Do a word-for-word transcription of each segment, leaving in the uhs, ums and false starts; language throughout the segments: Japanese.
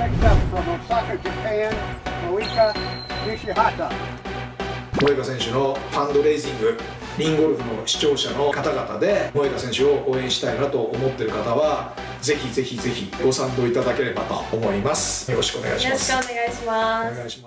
picked up from Osaka, Japan, Moika Nishihata. 萌歌選手のファンドレイジング、リンゴルフの視聴者の方々で萌歌選手を応援したいなと思っている方はぜひぜひぜひご賛同いただければと思います。よろしくお願いします。 よろしくお願いします。 お願いします。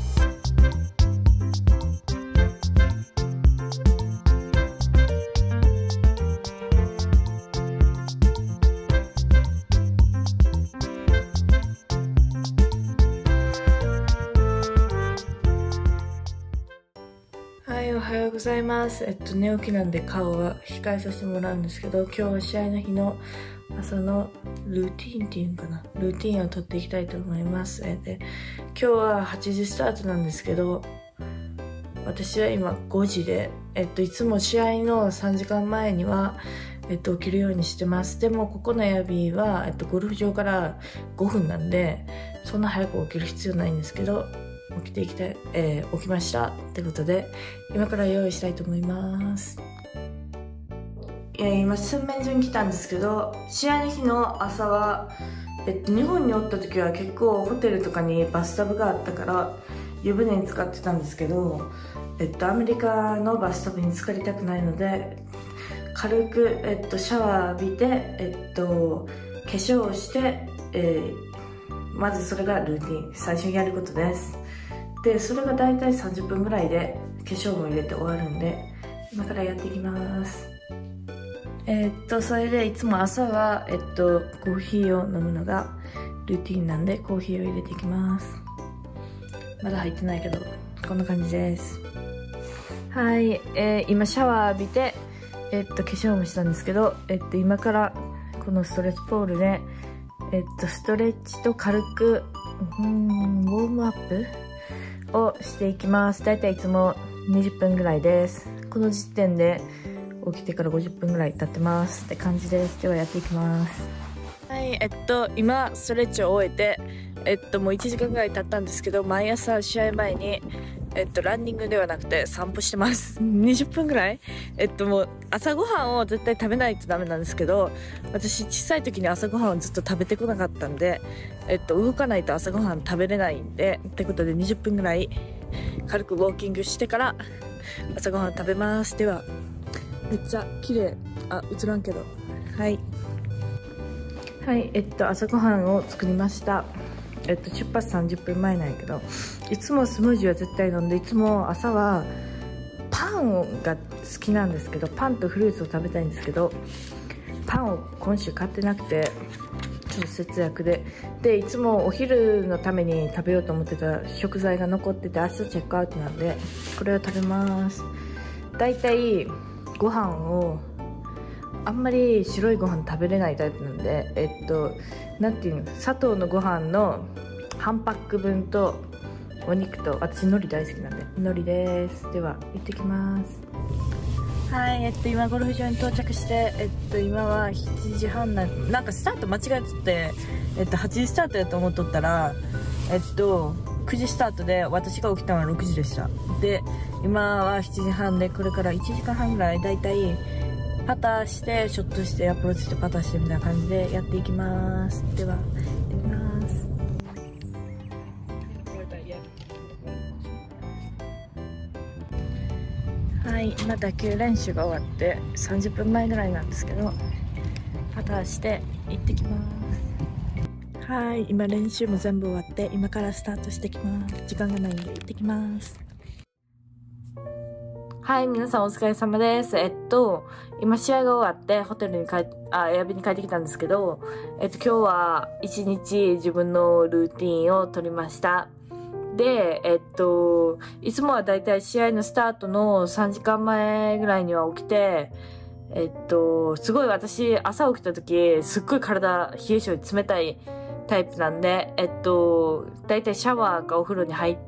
はい、おはようございます。えっと、寝起きなんで顔は控えさせてもらうんですけど、今日は試合の日の朝のルーティーンっていうのかな、ルーティーンを撮っていきたいと思います。で、今日ははちじスタートなんですけど、私は今ごじで、えっと、いつも試合のさんじかんまえには、えっと、起きるようにしてます。でも、ここのエアビーは、えっと、ゴルフ場からごふんなんで、そんな早く起きる必要ないんですけど、起きていきたい、えー、起きましたってことで今から用意したいと思います。いや今洗面所に来たんですけど、試合の日の朝は、えっと、日本におった時は結構ホテルとかにバスタブがあったから湯船に浸かってたんですけど、えっと、アメリカのバスタブに浸かりたくないので軽く、えっと、シャワー浴びて、えっと、化粧をして、えー、まずそれがルーティン、最初にやることです。でそれがだいたいさんじゅっぷんぐらいで化粧も入れて終わるんで今からやっていきます。えー、っとそれでいつも朝は、えっと、コーヒーを飲むのがルーティンなんでコーヒーを入れていきます。まだ入ってないけどこんな感じです。はい、えー、今シャワー浴びて、えっと、化粧もしたんですけど、えっと、今からこのストレッチポールで、えっと、ストレッチと軽くうーんウォームアップをしていきます。だいたいいつもにじゅっぷんぐらいです。この時点で起きてからごじゅっぷんぐらい経ってますって感じです。ではやっていきます。はい、えっと今ストレッチを終えてえっともういちじかんぐらい経ったんですけど、毎朝試合前にえっとランニングではなくて散歩してます。にじゅっぷんぐらい。えっともう朝ごはんを絶対食べないとダメなんですけど、私小さい時に朝ごはんをずっと食べてこなかったんで、えっと動かないと朝ごはん食べれないんで、ってことでにじゅっぷんぐらい軽くウォーキングしてから朝ごはん食べます。ではめっちゃ綺麗、あ映らんけど、はいはいえっと朝ごはんを作りました。えっと出発さんじゅっぷんまえなんやけど、いつもスムージーは絶対飲んで、いつも朝はパンが好きなんですけど、パンとフルーツを食べたいんですけど、パンを今週買ってなくてちょっと節約ででいつもお昼のために食べようと思ってた食材が残ってて、明日チェックアウトなんでこれを食べます。だいたいご飯をあんまり白いご飯食べれないタイプなんで、えっとなんていうの、砂糖のご飯の半パック分とお肉と、私海苔大好きなんで海苔です。では行ってきます。はい、えっと今ゴルフ場に到着して、えっと今はしちじはんな、なんかスタート間違えてて、えっとはちじスタートやと思っとったら、えっとくじスタートで私が起きたのはろくじでした。で今はしちじはんで、これからいちじかんはんぐらいだいたいパターしてショットしてアプローチしてパターしてみたいな感じでやっていきます。では行ってみます。はい、今打球練習が終わってさんじゅっぷんまえぐらいなんですけど、パターして行ってきます。はい、今練習も全部終わって今からスタートしてきます。時間がないんで行ってきます。はい、皆さんお疲れ様です。えっと、今試合が終わってホテルに帰っ、あ、エアビに帰ってきたんですけど、えっと、今日は一日自分のルーティンを取りました。で、えっと、いつもはだいたい試合のスタートのさんじかんまえぐらいには起きて、えっと、すごい私、朝起きた時、すっごい体、冷え性で冷たいタイプなんで、えっと、だいたいシャワーかお風呂に入って、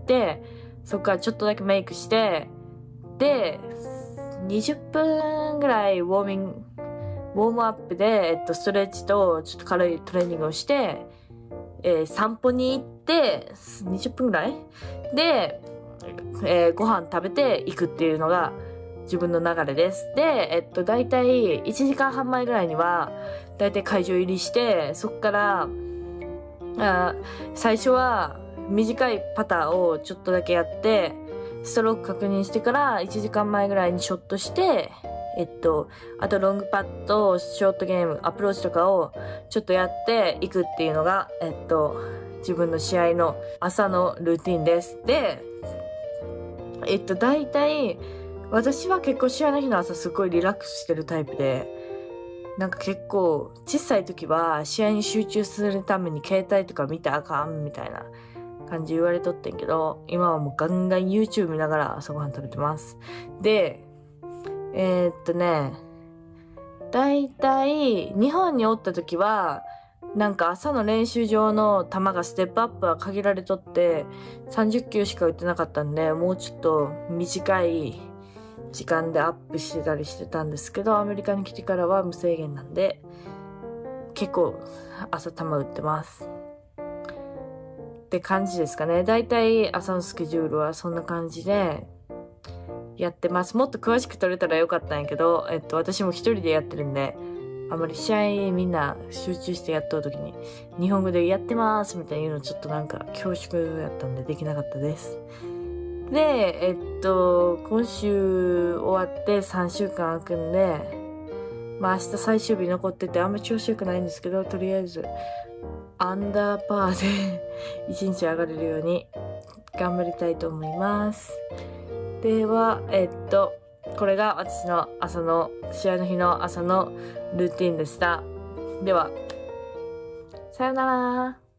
そこからちょっとだけメイクして、で、にじゅっぷんぐらいウォーミング、ウォームアップで、えっと、ストレッチとちょっと軽いトレーニングをして、えー、散歩に行って、にじゅっぷんぐらいで、えー、ご飯食べて行くっていうのが自分の流れです。で、えっと、だいたいいちじかんはんまえぐらいには、だいたい会場入りして、そっから、 あ最初は短いパターをちょっとだけやって、ストローク確認してからいちじかんまえぐらいにショットして、えっと、あとロングパット、ショートゲーム、アプローチとかをちょっとやっていくっていうのが、えっと、自分の試合の朝のルーティンです。で、えっと、大体、私は結構試合の日の朝すごいリラックスしてるタイプで、なんか結構、小さい時は試合に集中するために携帯とか見てあかんみたいな感じ言われとってんけど、今はもうガンガン YouTube 見ながら朝ごはん食べてます。で、えー、っとね、だいたい日本におった時は、なんか朝の練習場の球がステップアップは限られとって、さんじゅっきゅうしか打ってなかったんで、もうちょっと短い時間でアップしてたりしてたんですけど、アメリカに来てからは無制限なんで、結構朝球打ってます。って感じですかね。だいたい朝のスケジュールはそんな感じでやってます。もっと詳しく撮れたらよかったんやけど、えっと、私も一人でやってるんで、あまり試合みんな集中してやっとる時に、日本語でやってますみたいなのちょっとなんか恐縮やったんでできなかったです。で、えっと、今週終わってさんしゅうかん空くんで、まあ明日最終日残っててあんま調子良くないんですけど、とりあえず、アンダーパーで一日上がれるように頑張りたいと思います。では、えっと、これが私の朝の、試合の日の朝のルーティンでした。では、さよなら。